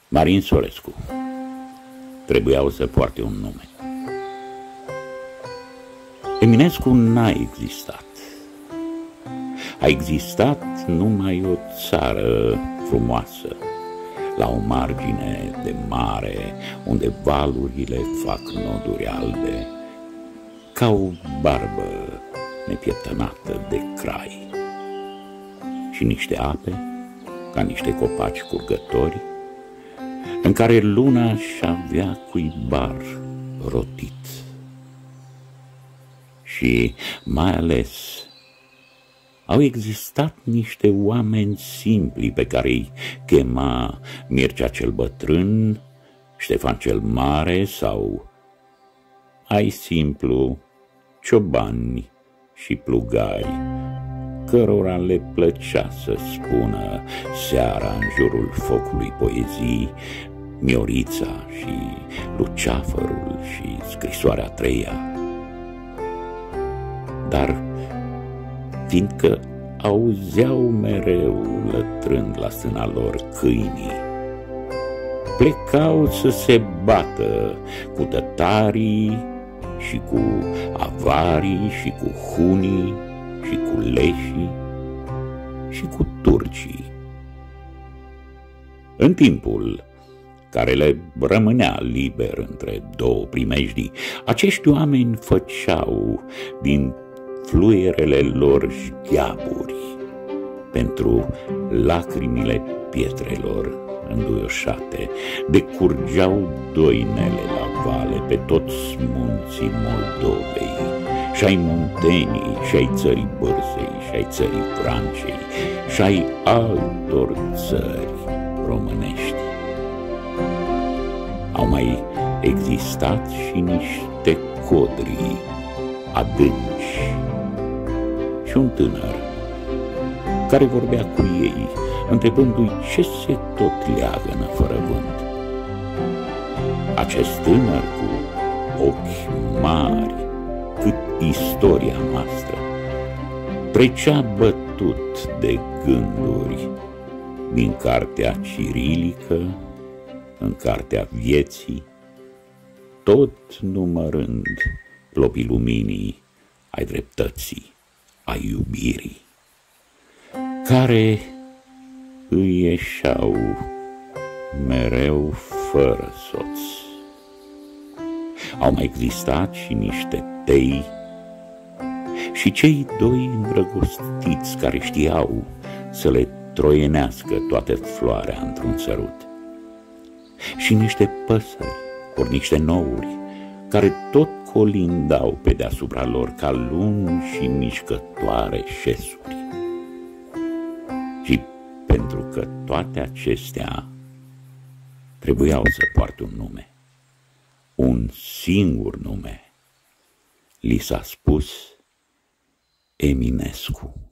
Marin Solescu trebuiau să poarte un nume. Eminescu n-a existat. A existat numai o țară frumoasă, la o margine de mare, unde valurile fac noduri albe, ca o barbă nepieptănată de crai, și niște ape, ca niște copaci curgători, în care luna și-avea cuibar rotit. Și mai ales au existat niște oameni simpli pe care îi chema Mircea cel Bătrân, Ștefan cel Mare sau, mai simplu, ciobani și plugari, cărora le plăcea să spună seara în jurul focului poezii Miorița și Luceafărul și Scrisoarea a treia. Dar fiindcă auzeau mereu lătrând la stâna lor câinii, plecau să se bată cu tătarii și cu avarii și cu hunii și cu leșii și cu turcii. În timpul care le rămânea liber între două primejdii, acești oameni făceau din fluierele lor șgheaburi pentru lacrimile pietrelor înduioșate, decurgeau doinele la vale pe toți munții Moldovei, și-ai Muntenii, și-ai țării Bârsei, și-ai țării Francei, și-ai altor țări românești. Au mai existat și niște codri adânci și un tânăr care vorbea cu ei, întrebându-i ce se tot leagănă fără vânt. Acest tânăr cu ochi mari cât istoria noastră trecea bătut de gânduri din cartea cirilică în cartea vieții, tot numărând plopii luminii ai dreptății, ai iubirii, care îi ieșeau mereu fără soț. Au mai existat și niște tei și cei doi îndrăgostiți care știau să le troienească toată floarea într-un sărut, și niște păsări, ori niște nouri, care tot colindau pe deasupra lor ca lungi și mișcătoare șesuri. Și pentru că toate acestea trebuiau să poarte un nume, un singur nume, li s-a spus Eminescu.